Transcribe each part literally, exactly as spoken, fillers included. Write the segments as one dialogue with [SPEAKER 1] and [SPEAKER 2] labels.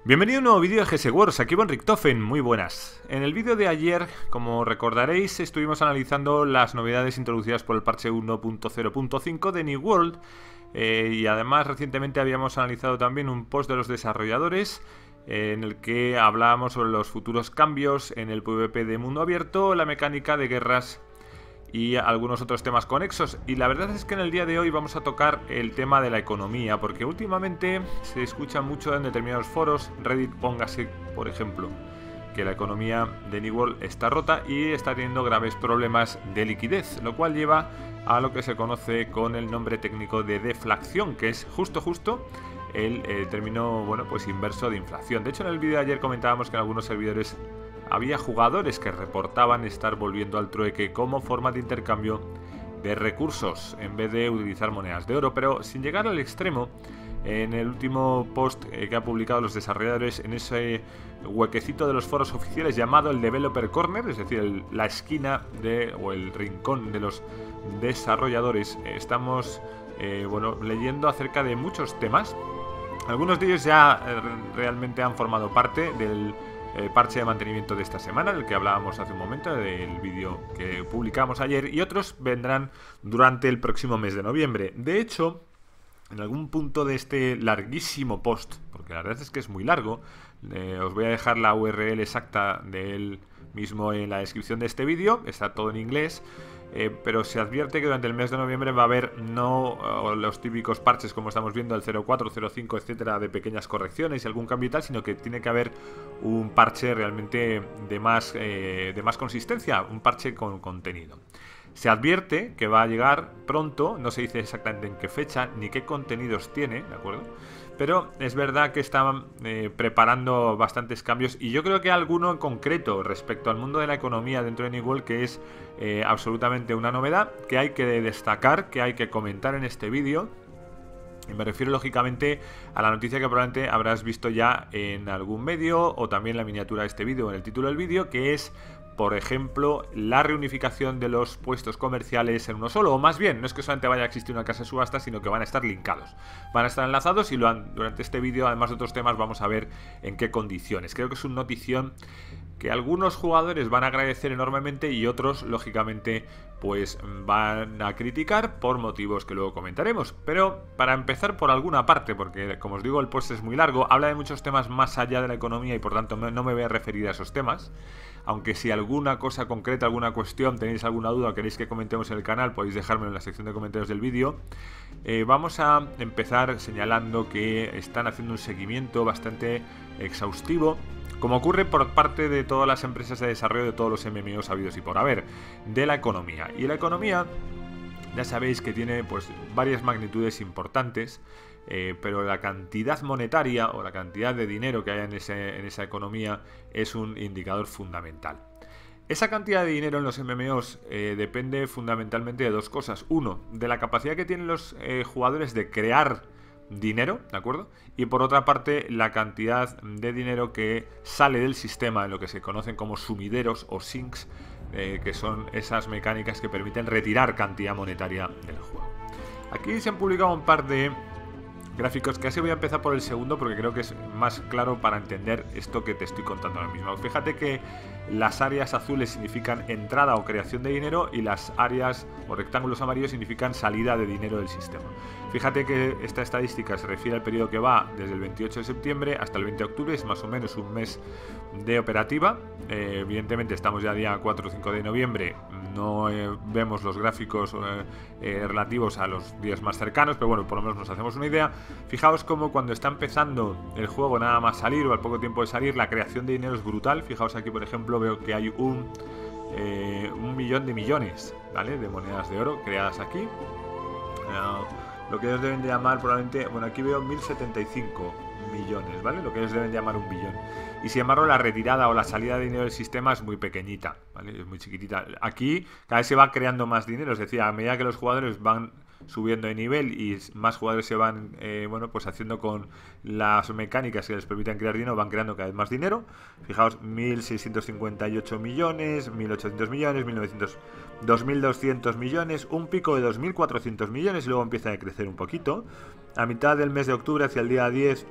[SPEAKER 1] Bienvenido a un nuevo vídeo de G S Wars, aquí von Richthofen, muy buenas. En el vídeo de ayer, como recordaréis, estuvimos analizando las novedades introducidas por el parche uno punto cero punto cinco de New World eh, y además recientemente habíamos analizado también un post de los desarrolladores eh, en el que hablábamos sobre los futuros cambios en el PvP de mundo abierto, la mecánica de guerras y algunos otros temas conexos. Y la verdad es que en el día de hoy vamos a tocar el tema de la economía, porque últimamente se escucha mucho en determinados foros, Reddit póngase por ejemplo, que la economía de New World está rota y está teniendo graves problemas de liquidez, lo cual lleva a lo que se conoce con el nombre técnico de deflación, que es justo justo el eh, término, bueno, pues inverso de inflación. De hecho, en el vídeo de ayer comentábamos que en algunos servidores había jugadores que reportaban estar volviendo al trueque como forma de intercambio de recursos en vez de utilizar monedas de oro, pero sin llegar al extremo. En el último post eh, que han publicado los desarrolladores en ese huequecito de los foros oficiales llamado el Developer Corner, es decir, el, la esquina de, o el rincón de los desarrolladores, eh, estamos eh, bueno, leyendo acerca de muchos temas. Algunos de ellos ya eh, realmente han formado parte del el parche de mantenimiento de esta semana, del que hablábamos hace un momento, del vídeo que publicamos ayer, y otros vendrán durante el próximo mes de noviembre. De hecho, en algún punto de este larguísimo post, porque la verdad es que es muy largo, eh, os voy a dejar la U R L exacta de él mismo en la descripción de este vídeo, está todo en inglés. Eh, pero se advierte que durante el mes de noviembre va a haber no uh, los típicos parches como estamos viendo, el cero cuatro, cero cinco, etcétera, de pequeñas correcciones y algún cambio y tal, sino que tiene que haber un parche realmente de más, eh, de más consistencia, un parche con contenido. Se advierte que va a llegar pronto, no se dice exactamente en qué fecha ni qué contenidos tiene, ¿de acuerdo? Pero es verdad que están eh, preparando bastantes cambios y yo creo que alguno en concreto respecto al mundo de la economía dentro de New World que es eh, absolutamente una novedad, que hay que destacar, que hay que comentar en este vídeo. Y me refiero lógicamente a la noticia que probablemente habrás visto ya en algún medio o también la miniatura de este vídeo o en el título del vídeo, que es, por ejemplo, la reunificación de los puestos comerciales en uno solo, o más bien, no es que solamente vaya a existir una casa de subasta, sino que van a estar linkados, van a estar enlazados y lo han, durante este vídeo, además de otros temas, vamos a ver en qué condiciones. Creo que es una notición que algunos jugadores van a agradecer enormemente y otros, lógicamente, pues van a criticar por motivos que luego comentaremos. Pero para empezar por alguna parte, porque como os digo el post es muy largo, habla de muchos temas más allá de la economía y por tanto no me voy a referir a esos temas. Aunque si alguna cosa concreta, alguna cuestión, tenéis alguna duda o queréis que comentemos en el canal, podéis dejármelo en la sección de comentarios del vídeo. Eh, vamos a empezar señalando que están haciendo un seguimiento bastante exhaustivo, como ocurre por parte de todas las empresas de desarrollo de todos los M M Os habidos y por haber, de la economía. Y la economía, ya sabéis que tiene pues varias magnitudes importantes, eh, pero la cantidad monetaria o la cantidad de dinero que hay en, ese, en esa economía es un indicador fundamental. Esa cantidad de dinero en los M M Os eh, depende fundamentalmente de dos cosas. Uno, de la capacidad que tienen los eh, jugadores de crear dinero, ¿de acuerdo? Y por otra parte, la cantidad de dinero que sale del sistema en lo que se conocen como sumideros o sinks, eh, que son esas mecánicas que permiten retirar cantidad monetaria del juego. Aquí se han publicado un par de gráficos, que así voy a empezar por el segundo porque creo que es más claro para entender esto que te estoy contando ahora mismo. Fíjate que las áreas azules significan entrada o creación de dinero y las áreas o rectángulos amarillos significan salida de dinero del sistema. Fíjate que esta estadística se refiere al periodo que va desde el veintiocho de septiembre hasta el veinte de octubre, es más o menos un mes de operativa. Eh, evidentemente estamos ya día cuatro o cinco de noviembre, no eh, vemos los gráficos eh, eh, relativos a los días más cercanos, pero bueno, por lo menos nos hacemos una idea. Fijaos cómo cuando está empezando el juego nada más salir o al poco tiempo de salir, la creación de dinero es brutal. Fijaos aquí, por ejemplo, veo que hay un, eh, un millón de millones, ¿vale?, de monedas de oro creadas aquí. Uh, lo que ellos deben de llamar probablemente, bueno, aquí veo mil setenta y cinco millones, ¿vale?, lo que ellos deben de llamar un billón. Y sin embargo la retirada o la salida de dinero del sistema es muy pequeñita, ¿vale?, es muy chiquitita. Aquí cada vez se va creando más dinero, es decir, a medida que los jugadores van subiendo de nivel y más jugadores se van eh, bueno, pues haciendo con las mecánicas que les permiten crear dinero, van creando cada vez más dinero. Fijaos, mil seiscientos cincuenta y ocho millones, mil ochocientos millones, mil novecientos, dos mil doscientos millones, un pico de dos mil cuatrocientos millones y luego empieza a crecer un poquito. A mitad del mes de octubre, hacia el día diez,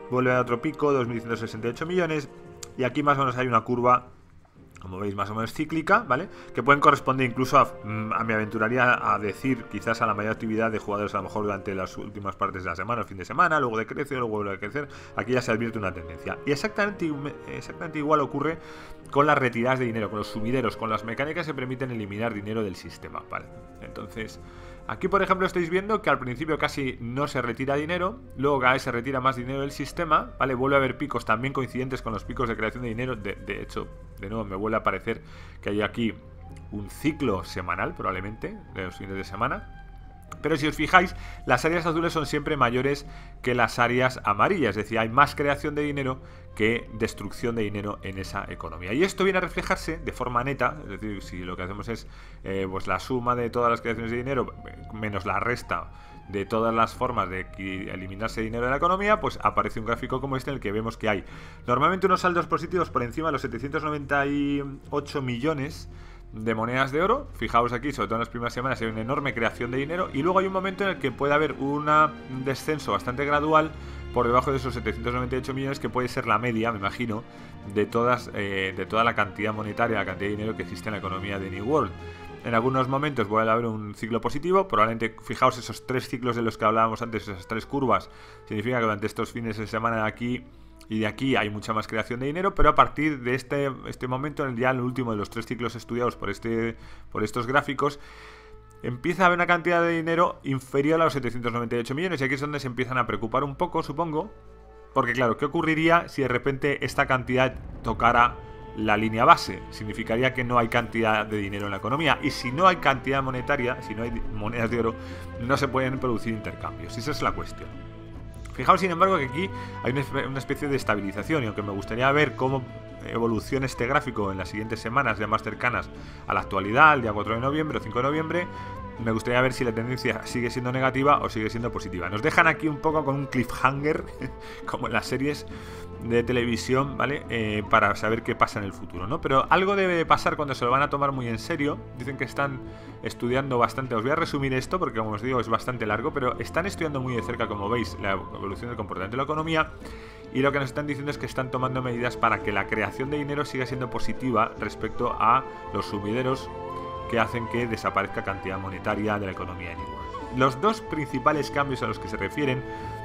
[SPEAKER 1] vuelve a otro pico, dos mil ciento sesenta y ocho millones, y aquí más o menos hay una curva, como veis, más o menos cíclica, ¿vale? Que pueden corresponder incluso a, a me aventuraría a decir, quizás a la mayor actividad de jugadores a lo mejor durante las últimas partes de la semana, el fin de semana, luego decrece, luego vuelve a crecer. Aquí ya se advierte una tendencia. Y exactamente, exactamente igual ocurre con las retiradas de dinero, con los sumideros, con las mecánicas que permiten eliminar dinero del sistema, ¿vale? Entonces, aquí por ejemplo estáis viendo que al principio casi no se retira dinero, luego cada vez se retira más dinero del sistema, ¿vale? Vuelve a haber picos también coincidentes con los picos de creación de dinero. De, de hecho, de nuevo me vuelve a parecer que hay aquí un ciclo semanal probablemente, de los fines de semana. Pero si os fijáis, las áreas azules son siempre mayores que las áreas amarillas, es decir, hay más creación de dinero que destrucción de dinero en esa economía. Y esto viene a reflejarse de forma neta, es decir, si lo que hacemos es eh, pues la suma de todas las creaciones de dinero menos la resta de todas las formas de eliminarse dinero de la economía, pues aparece un gráfico como este en el que vemos que hay normalmente unos saldos positivos por encima de los setecientos noventa y ocho millones de monedas de oro. Fijaos aquí, sobre todo en las primeras semanas hay una enorme creación de dinero, y luego hay un momento en el que puede haber una, un descenso bastante gradual por debajo de esos setecientos noventa y ocho millones, que puede ser la media, me imagino, de todas eh, de toda la cantidad monetaria, la cantidad de dinero que existe en la economía de New World. En algunos momentos puede haber un ciclo positivo, probablemente, fijaos, esos tres ciclos de los que hablábamos antes, esas tres curvas, significa que durante estos fines de semana de aquí y de aquí hay mucha más creación de dinero, pero a partir de este, este momento, en el ya el último de los tres ciclos estudiados por, este, por estos gráficos, empieza a haber una cantidad de dinero inferior a los setecientos noventa y ocho millones, y aquí es donde se empiezan a preocupar un poco, supongo, porque claro, ¿qué ocurriría si de repente esta cantidad tocara la línea base? Significaría que no hay cantidad de dinero en la economía, y si no hay cantidad monetaria, si no hay monedas de oro, no se pueden producir intercambios, y esa es la cuestión. Fijaos, sin embargo, que aquí hay una especie de estabilización, y aunque me gustaría ver cómo evoluciona este gráfico en las siguientes semanas ya más cercanas a la actualidad, el día cuatro de noviembre o cinco de noviembre, me gustaría ver si la tendencia sigue siendo negativa o sigue siendo positiva. Nos dejan aquí un poco con un cliffhanger, como en las series de televisión, ¿vale? Eh, para saber qué pasa en el futuro, ¿no? Pero algo debe de pasar cuando se lo van a tomar muy en serio. Dicen que están estudiando bastante. Os voy a resumir esto porque, como os digo, es bastante largo, pero están estudiando muy de cerca, como veis, la evolución del comportamiento de la economía, y lo que nos están diciendo es que están tomando medidas para que la creación de dinero siga siendo positiva respecto a los sumideros que hacen que desaparezca cantidad monetaria de la economía en igual. Los dos principales cambios a los que se refieren,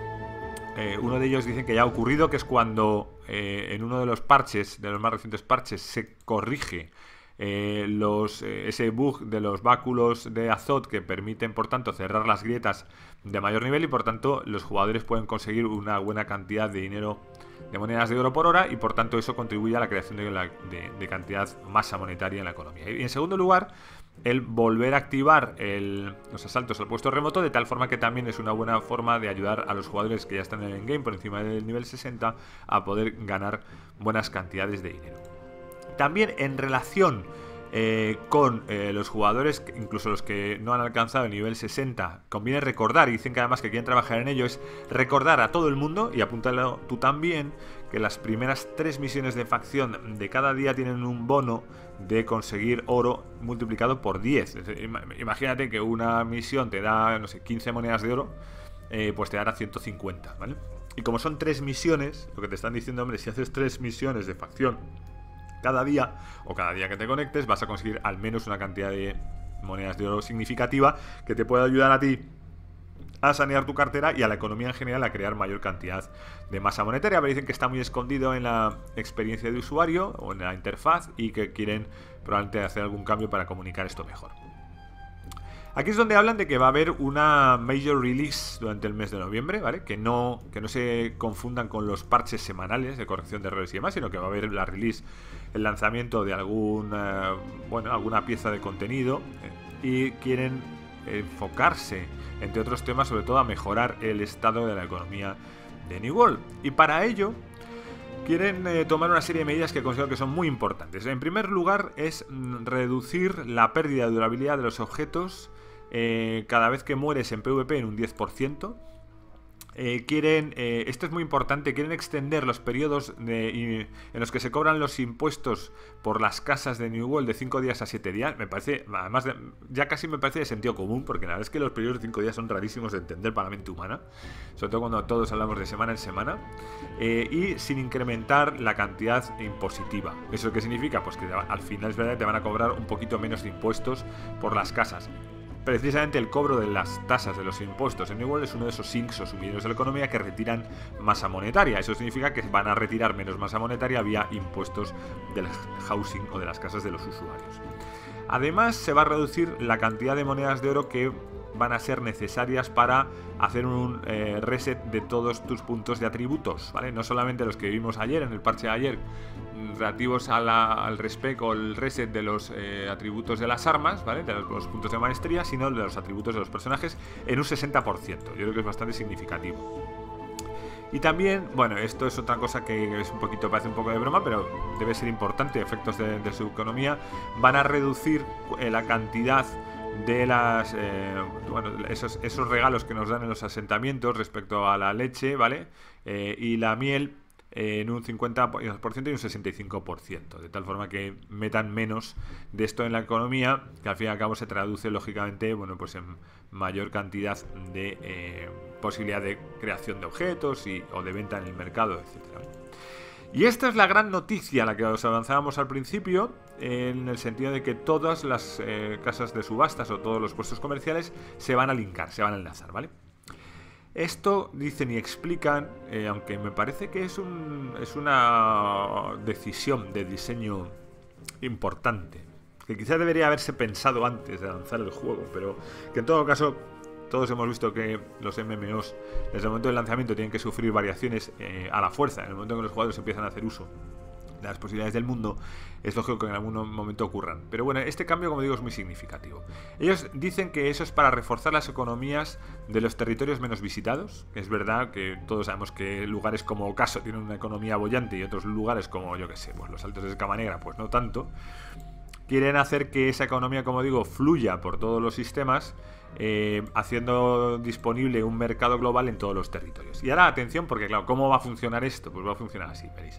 [SPEAKER 1] eh, uno de ellos dicen que ya ha ocurrido, que es cuando eh, en uno de los parches, de los más recientes parches, se corrige eh, los, eh, ese bug de los báculos de Azot que permiten, por tanto, cerrar las grietas de mayor nivel, y por tanto los jugadores pueden conseguir una buena cantidad de dinero, de monedas de oro por hora, y por tanto eso contribuye a la creación de, la, de, de cantidad masa monetaria en la economía. Y en segundo lugar, el volver a activar el, los asaltos al puesto remoto, de tal forma que también es una buena forma de ayudar a los jugadores que ya están en el endgame por encima del nivel sesenta a poder ganar buenas cantidades de dinero. También en relación eh, con eh, los jugadores, incluso los que no han alcanzado el nivel sesenta, conviene recordar, y dicen que además que quieren trabajar en ello, es recordar a todo el mundo, y apúntalo tú también, que las primeras tres misiones de facción de cada día tienen un bono de conseguir oro multiplicado por diez. Es decir, imagínate que una misión te da, no sé, quince monedas de oro, eh, pues te dará ciento cincuenta, ¿vale? Y como son tres misiones, lo que te están diciendo, hombre, si haces tres misiones de facción cada día, o cada día que te conectes, vas a conseguir al menos una cantidad de monedas de oro significativa que te puede ayudar a ti a sanear tu cartera y a la economía en general a crear mayor cantidad de masa monetaria. Pero dicen que está muy escondido en la experiencia de usuario o en la interfaz, y que quieren probablemente hacer algún cambio para comunicar esto mejor. Aquí es donde hablan de que va a haber una major release durante el mes de noviembre, ¿vale? Que no, que no se confundan con los parches semanales de corrección de errores y demás, sino que va a haber la release, el lanzamiento de algún, eh, bueno, alguna pieza de contenido, eh, y quieren enfocarse, entre otros temas, sobre todo a mejorar el estado de la economía de New World. Y para ello quieren eh, tomar una serie de medidas que considero que son muy importantes. En primer lugar, es mm, reducir la pérdida de durabilidad de los objetos eh, cada vez que mueres en PvP en un diez por ciento. Eh, quieren, eh, esto es muy importante, quieren extender los periodos de, y, en los que se cobran los impuestos por las casas de New World de cinco días a siete días. Me parece, además, de, ya casi me parece de sentido común, porque la verdad es que los periodos de cinco días son rarísimos de entender para la mente humana, sobre todo cuando todos hablamos de semana en semana, eh, y sin incrementar la cantidad impositiva. ¿Eso qué significa? Pues que al final es verdad que te van a cobrar un poquito menos de impuestos por las casas. Precisamente el cobro de las tasas de los impuestos en New World es uno de esos sinks o sumidores de la economía que retiran masa monetaria. Eso significa que van a retirar menos masa monetaria vía impuestos del housing o de las casas de los usuarios. Además, se va a reducir la cantidad de monedas de oro que van a ser necesarias para hacer un eh, reset de todos tus puntos de atributos, ¿vale? No solamente los que vimos ayer, en el parche de ayer, relativos a la, al respec o el reset de los eh, atributos de las armas, ¿vale? De los, los puntos de maestría, sino de los atributos de los personajes en un sesenta por ciento. Yo creo que es bastante significativo. Y también, bueno, esto es otra cosa que es un poquito, parece un poco de broma, pero debe ser importante, efectos de, de su economía, van a reducir eh, la cantidad de las eh, bueno, esos, esos regalos que nos dan en los asentamientos respecto a la leche, ¿vale? Eh, y la miel eh, en un cincuenta por ciento y un sesenta y cinco por ciento, de tal forma que metan menos de esto en la economía, que al fin y al cabo se traduce lógicamente, bueno, pues en mayor cantidad de eh, posibilidad de creación de objetos y, o de venta en el mercado, etcétera. Y esta es la gran noticia a la que os avanzábamos al principio, en el sentido de que todas las eh, casas de subastas o todos los puestos comerciales se van a linkar, se van a enlazar, ¿vale? Esto dicen y explican, eh, aunque me parece que es, un, es una decisión de diseño importante, que quizás debería haberse pensado antes de lanzar el juego, pero que en todo caso todos hemos visto que los M M Os desde el momento del lanzamiento tienen que sufrir variaciones eh, a la fuerza. En el momento en que los jugadores empiezan a hacer uso de las posibilidades del mundo, es lógico que en algún momento ocurran. Pero bueno, este cambio, como digo, es muy significativo. Ellos dicen que eso es para reforzar las economías de los territorios menos visitados. Es verdad que todos sabemos que lugares como Ocaso tienen una economía boyante y otros lugares como, yo que sé, pues los Altos de Escama Negra, pues no tanto. Quieren hacer que esa economía, como digo, fluya por todos los sistemas, eh, haciendo disponible un mercado global en todos los territorios. Y ahora atención, porque claro, ¿cómo va a funcionar esto? Pues va a funcionar así, veréis.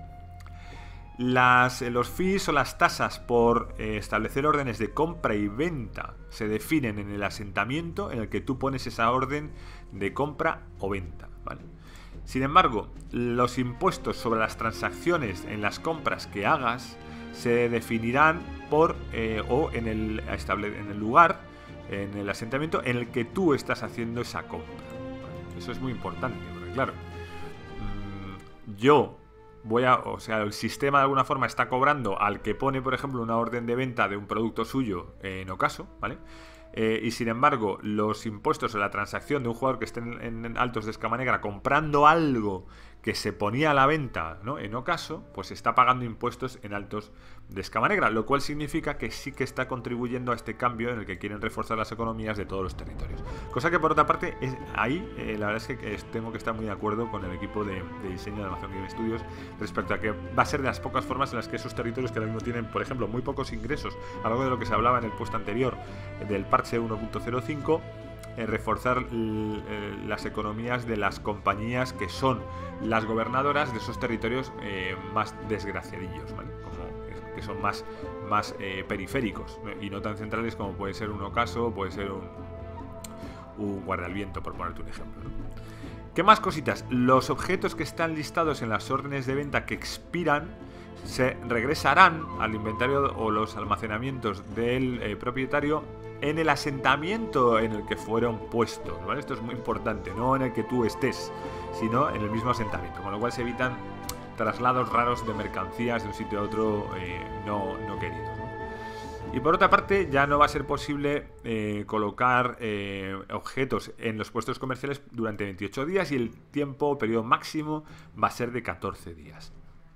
[SPEAKER 1] Las, los fees o las tasas por eh, establecer órdenes de compra y venta se definen en el asentamiento en el que tú pones esa orden de compra o venta, ¿vale? Sin embargo, los impuestos sobre las transacciones en las compras que hagas se definirán por eh, o en el, estable, en el lugar, en el asentamiento en el que tú estás haciendo esa compra, ¿vale? Eso es muy importante, porque claro, mmm, yo voy a, o sea, el sistema de alguna forma está cobrando al que pone, por ejemplo, una orden de venta de un producto suyo en Ocaso, ¿vale? Eh, y sin embargo, los impuestos en la transacción de un jugador que esté en, en Altos de Escama Negra comprando algo que se ponía a la venta, ¿no?, en Ocaso, pues está pagando impuestos en Altos de Escama Negra, lo cual significa que sí que está contribuyendo a este cambio en el que quieren reforzar las economías de todos los territorios. Cosa que por otra parte, es ahí eh, la verdad es que tengo que estar muy de acuerdo con el equipo de, de diseño de Amazon Game Studios respecto a que va a ser de las pocas formas en las que esos territorios que ahora mismo tienen, por ejemplo, muy pocos ingresos, algo de lo que se hablaba en el puesto anterior del parche uno punto cero cinco, Eh, reforzar eh, las economías de las compañías que son las gobernadoras de esos territorios eh, más desgraciadillos, ¿vale? Como que son más, más eh, periféricos, ¿no? Y no tan centrales como puede ser un Ocaso, puede ser un, un Guardialviento, por ponerte un ejemplo, ¿no? ¿Qué más cositas? Los objetos que están listados en las órdenes de venta que expiran se regresarán al inventario o los almacenamientos del eh, propietario en el asentamiento en el que fueron puestos, ¿vale? Esto es muy importante, no en el que tú estés, sino en el mismo asentamiento, con lo cual se evitan traslados raros de mercancías de un sitio a otro eh, no, no queridos, ¿no? Y por otra parte, ya no va a ser posible eh, colocar eh, objetos en los puestos comerciales durante veintiocho días y el tiempo o periodo máximo va a ser de catorce días.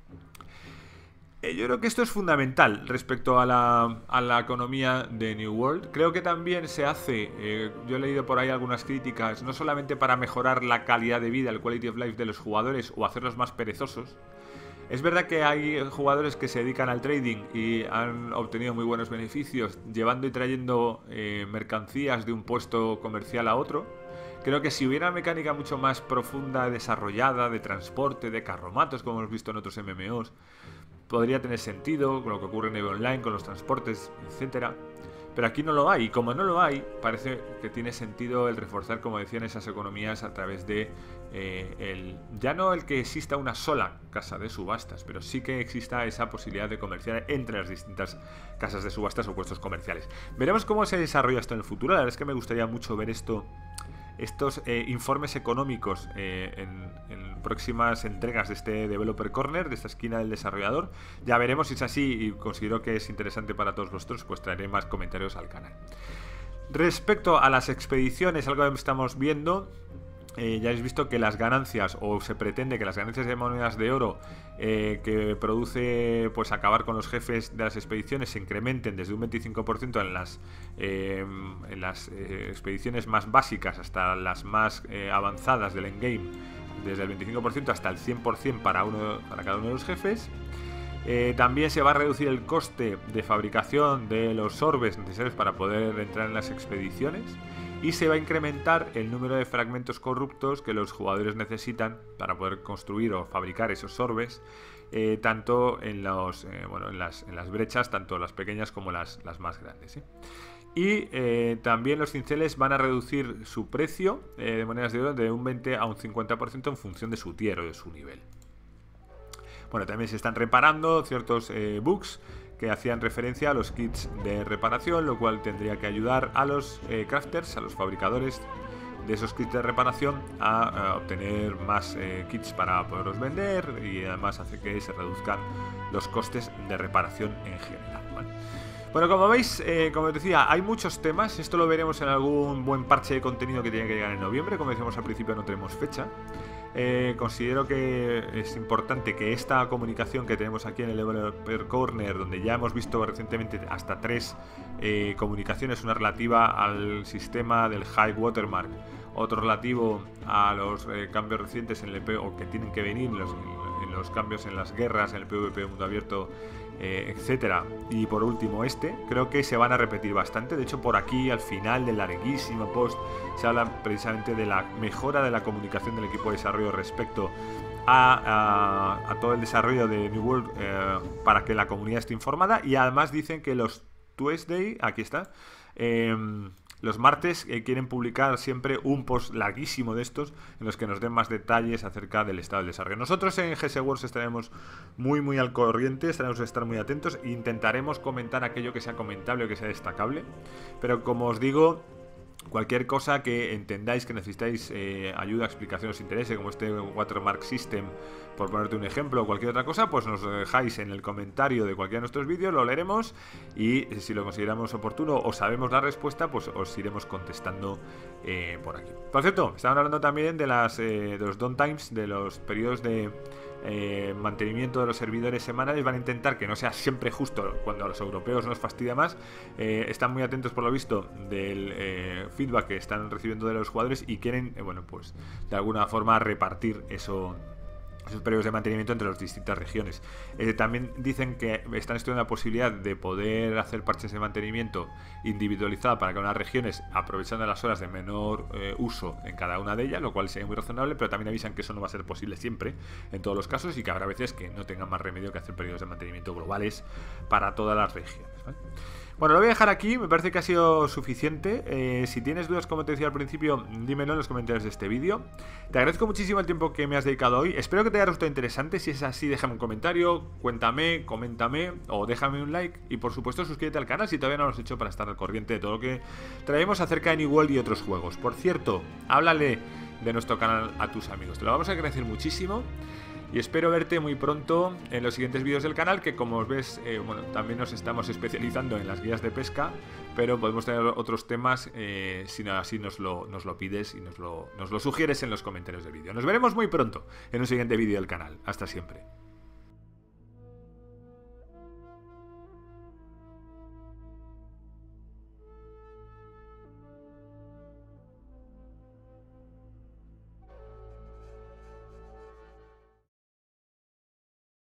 [SPEAKER 1] Yo creo que esto es fundamental respecto a la, a la economía de New World. Creo que también se hace, eh, yo he leído por ahí algunas críticas, no solamente para mejorar la calidad de vida, el quality of life de los jugadores o hacerlos más perezosos. Es verdad que hay jugadores que se dedican al trading y han obtenido muy buenos beneficios llevando y trayendo eh, mercancías de un puesto comercial a otro. Creo que si hubiera mecánica mucho más profunda, desarrollada, de transporte, de carromatos, como hemos visto en otros M M Os, podría tener sentido con lo que ocurre en EVE Online, con los transportes, etcétera. Pero aquí no lo hay, y como no lo hay, parece que tiene sentido el reforzar, como decían, esas economías a través de eh, el, ya no el que exista una sola casa de subastas, pero sí que exista esa posibilidad de comerciar entre las distintas casas de subastas o puestos comerciales. Veremos cómo se desarrolla esto en el futuro. La verdad es que me gustaría mucho ver esto, estos eh, informes económicos eh, en, en próximas entregas de este Developer Corner, de esta esquina del desarrollador. Ya veremos si es así, y considero que es interesante para todos vosotros, pues traeré más comentarios al canal. Respecto a las expediciones, algo que estamos viendo, eh, ya habéis visto que las ganancias, o se pretende que las ganancias de monedas de oro eh, que produce pues acabar con los jefes de las expediciones se incrementen desde un veinticinco por ciento en las, eh, en las eh, expediciones más básicas hasta las más eh, avanzadas del endgame, desde el veinticinco por ciento hasta el cien por ciento para, uno, para cada uno de los jefes. Eh, también se va a reducir el coste de fabricación de los orbes necesarios para poder entrar en las expediciones, y se va a incrementar el número de fragmentos corruptos que los jugadores necesitan para poder construir o fabricar esos orbes, eh, tanto en, los, eh, bueno, en, las, en las brechas, tanto las pequeñas como las, las más grandes, ¿eh? Y eh, también los cinceles van a reducir su precio eh, de monedas de oro de un veinte a un cincuenta por ciento en función de su tier o de su nivel. Bueno, también se están reparando ciertos eh, bugs que hacían referencia a los kits de reparación, lo cual tendría que ayudar a los eh, crafters, a los fabricadores de esos kits de reparación a, a obtener más eh, kits para poderlos vender, y además hace que se reduzcan los costes de reparación en general, ¿vale? Bueno, como veis, eh, como os decía, hay muchos temas. Esto lo veremos en algún buen parche de contenido que tiene que llegar en noviembre. Como decíamos al principio, no tenemos fecha. Eh, considero que es importante que esta comunicación que tenemos aquí en el Developer Corner, donde ya hemos visto recientemente hasta tres eh, comunicaciones, una relativa al sistema del High Watermark, otro relativo a los eh, cambios recientes en el P V P o que tienen que venir, los, en los cambios en las guerras, en el PvP mundo abierto, eh, etcétera, y por último este, creo que se van a repetir bastante. De hecho, por aquí al final del larguísimo post se habla precisamente de la mejora de la comunicación del equipo de desarrollo respecto a, a, a todo el desarrollo de New World, eh, para que la comunidad esté informada. Y además dicen que los Tuesday, aquí está, eh, los martes eh, quieren publicar siempre un post larguísimo de estos en los que nos den más detalles acerca del estado del desarrollo. Nosotros en G S Works estaremos muy muy al corriente, estaremos a estar muy atentos e intentaremos comentar aquello que sea comentable o que sea destacable, pero como os digo, cualquier cosa que entendáis que necesitáis eh, ayuda, explicación, os interese, como este Watermark System, por ponerte un ejemplo, o cualquier otra cosa, pues nos lo dejáis en el comentario de cualquiera de nuestros vídeos, lo leeremos, y si lo consideramos oportuno o sabemos la respuesta, pues os iremos contestando eh, por aquí. Por cierto, estaban hablando también de, las, eh, de los downtimes, de los periodos de eh, mantenimiento de los servidores semanales. Van a intentar que no sea siempre justo cuando a los europeos nos fastidia más. Eh, están muy atentos, por lo visto, del eh, feedback que están recibiendo de los jugadores, y quieren, eh, bueno, pues de alguna forma repartir eso, esos periodos de mantenimiento entre las distintas regiones. Eh, también dicen que están estudiando la posibilidad de poder hacer parches de mantenimiento individualizada para cada una de las regiones, aprovechando las horas de menor eh, uso en cada una de ellas, lo cual sería muy razonable, pero también avisan que eso no va a ser posible siempre en todos los casos, y que habrá veces que no tengan más remedio que hacer periodos de mantenimiento globales para todas las regiones, ¿vale? Bueno, lo voy a dejar aquí, me parece que ha sido suficiente. Eh, si tienes dudas, como te decía al principio, dímelo en los comentarios de este vídeo. Te agradezco muchísimo el tiempo que me has dedicado hoy. Espero que te haya resultado interesante. Si es así, déjame un comentario, cuéntame, coméntame o déjame un like. Y por supuesto, suscríbete al canal si todavía no lo has hecho, para estar al corriente de todo lo que traemos acerca de New World y otros juegos. Por cierto, háblale de nuestro canal a tus amigos. Te lo vamos a agradecer muchísimo. Y espero verte muy pronto en los siguientes vídeos del canal, que como ves, eh, bueno, también nos estamos especializando en las guías de pesca, pero podemos tener otros temas eh, si así nos lo, nos lo pides y nos lo, nos lo sugieres en los comentarios del vídeo. Nos veremos muy pronto en un siguiente vídeo del canal. Hasta siempre.